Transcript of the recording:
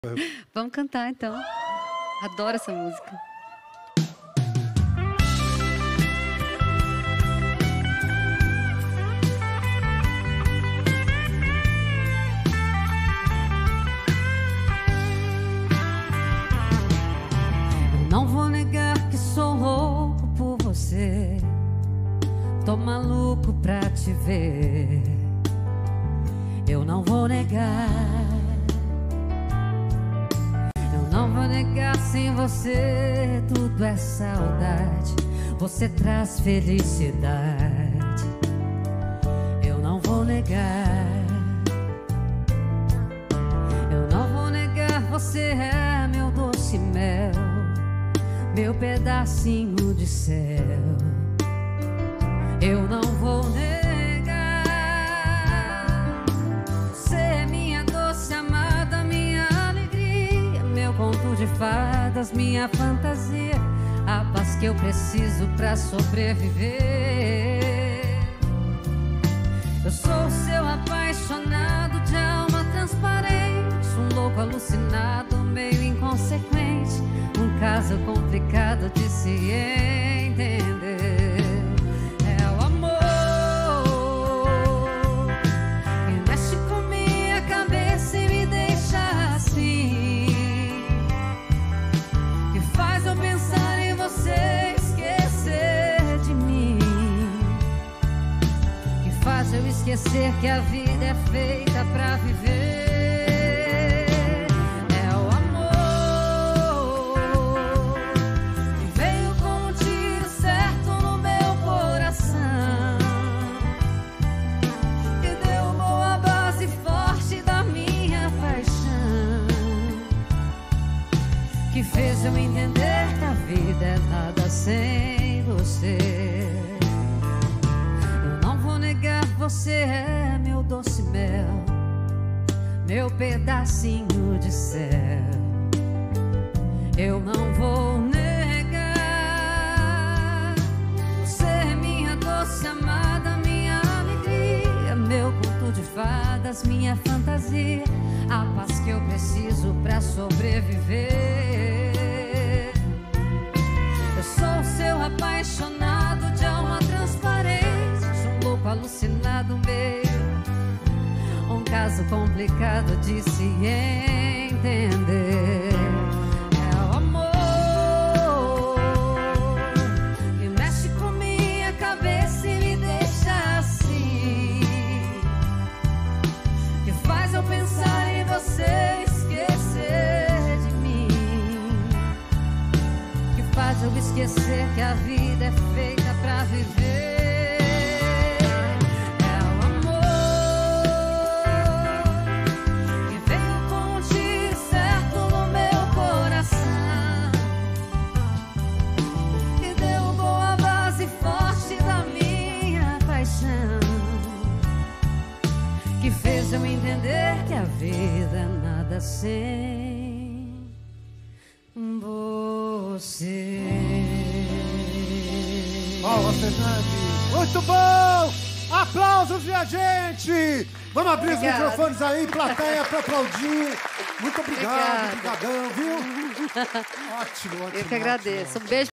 Vamos cantar, então. Adoro essa música. Eu não vou negar que sou louco por você. Tô maluco pra te ver. Eu não vou negar. Não vou negar, sem você tudo é saudade. Você traz felicidade. Eu não vou negar. Eu não vou negar, você é meu doce mel, meu pedacinho de céu. Eu não vou negar. Você é minha doce amada, minha conto de fadas, minha fantasia, a paz que eu preciso pra sobreviver. Eu sou o seu apaixonado de alma transparente, um louco alucinado, meio inconsequente, um caso complicado de se entender. É o amor que mexe com minha cabeça e me deixa assim. Faz eu pensar em você, esquecer de mim. Que faz eu esquecer que a vida é feita pra viver. É o amor que veio com um tiro certo no meu coração, que derrubou a base forte da minha paixão, que fez eu entender que a vida é nada sem você. Eu não vou negar, você é meu doce mel, meu pedacinho de céu. Eu não vou negar. Você é minha doce amada, minha alegria, meu conto de fadas, minha fantasia, a paz que eu preciso pra sobreviver. Eu sou o seu apaixonado de alma transparente, um louco alucinado, um caso complicado de se entender. É o amor que mexe com minha cabeça e me deixa assim, que faz eu pensar em você, esquecer de mim, que faz eu esquecer que a vida é feita pra viver. É o amor que veio com um tiro certo no meu coração, que derrubou a base forte da minha paixão, que fez eu entender que a vida é nada sem você. Paula Fernandes, muito bom! Aplausos, minha gente! Vamos abrir os microfones aí, plateia, para aplaudir. Muito obrigado, obrigadão, viu? Ótimo, ótimo. Eu que agradeço. Um beijo.